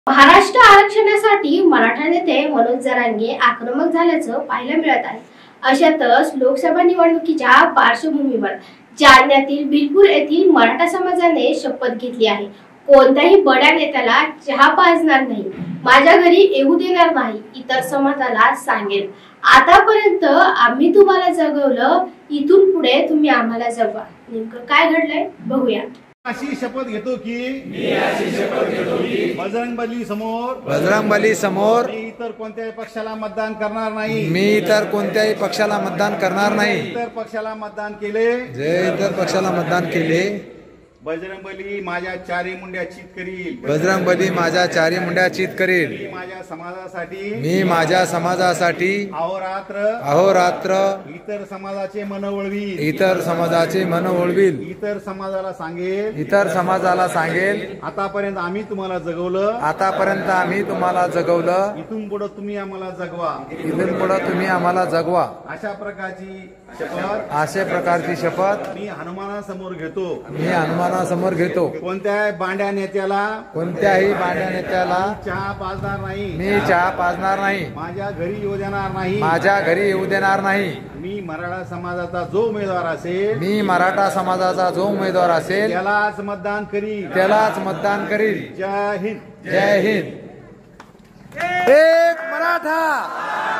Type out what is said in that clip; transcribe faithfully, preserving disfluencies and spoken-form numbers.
महाराष्ट्र आरक्षणासाठी मराठा नेते मनोज जरांगे आक्रमक झाल्याचं पाहायला मिळत आहे। अशातच लोकसभा निवडणुकीच्या पार्श्वभूमीवर जालन्यातील बिलपूर येथील मराठा समाजाने शपथ घेतली आहे। कोणत्याही बड्या नेत्याला चहा पाजणार नाही, माझ्या घरी येऊ देणार नाही, इतर समाजाला सांगेल आतापर्यंत आम्ही तुम्हाला जगवलं, इथून पुढे तुम्ही आम्हाला जगवा। नेमकं काय घडलंय बघूया। अशी शपथ घेतो की मी अशी शपथ घेतो की बजरंगबली समोर बजरंगबली समोर मी इतर कोणत्याही पक्षाला मतदान करणार नाही मी इतर कोणत्याही पक्षाला मतदान करणार नाही इतर पक्षाला मतदान केले जे इतर पक्षाला मतदान केले बजरंगबली माझ्या चारी मुंड्या चित करील बजरंगबली माझ्या चारी मुंड्या चित करील मी माझ्या समाजासाठी मी माझ्या समाजासाठी अहोरात्र अहोरात्र इतर समाजाचे मन वळवील इतर समाजाचे मन वळवील इतर समाजाला सांगेल इतर समाजाला सांगेल आतापर्यंत आम्ही तुम्हाला जगवलं आतापर्यंत आम्ही तुम्हाला जगवलं, इथून पुढे तुम्ही आम्हाला जगवा इथून पुढे तुम्ही आम्हाला जगवा। अशा प्रकारची शपथ अशा प्रकारची शपथ मी हनुमानासमोर घेतो मी हनुमानासमोर घेतो। कोणत्याही बांड्या नेत्याला कोणत्याही बांड्या नेत्याला चहा पाजणार नाही मी चहा पाजणार नाही, माझ्या घरी येऊ देणार नाही माझ्या घरी येऊ देणार नाही। मी मराठा समाजाचा जो उमेदवार असेल मी मराठा समाजाचा जो उमेदवार असेल त्यालाच मतदान करील त्यालाच मतदान करील। जय हिंद जय हिंद। एक मराठा